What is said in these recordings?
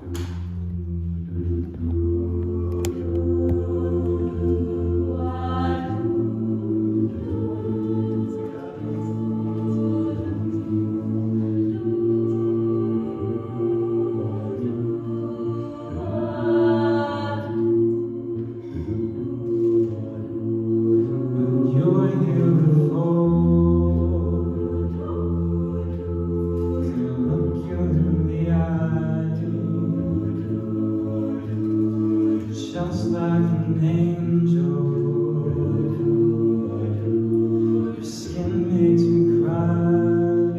Just like an angel, your skin makes me cry.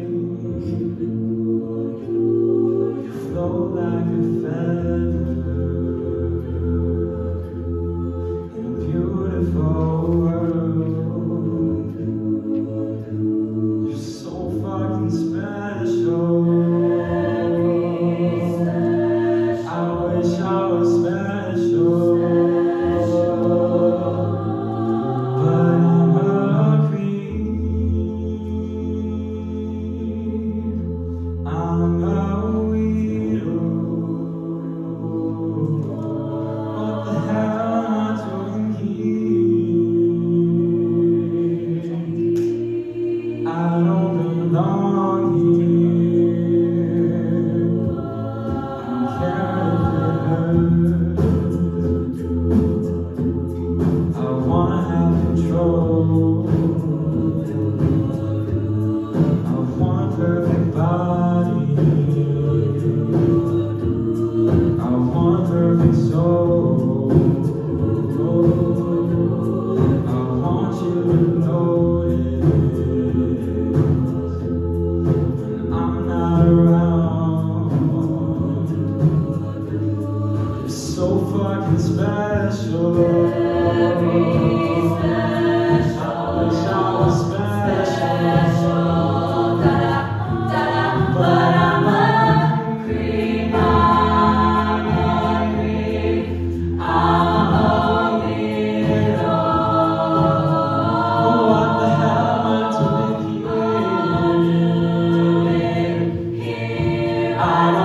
You flow like a feather in a beautiful world. You're so fucking special. I wish I was special. So fucking special. Very special. I wish I was special. But I'm a creep. I'm a creep. I'm a weirdo. What the hell am I doing here? I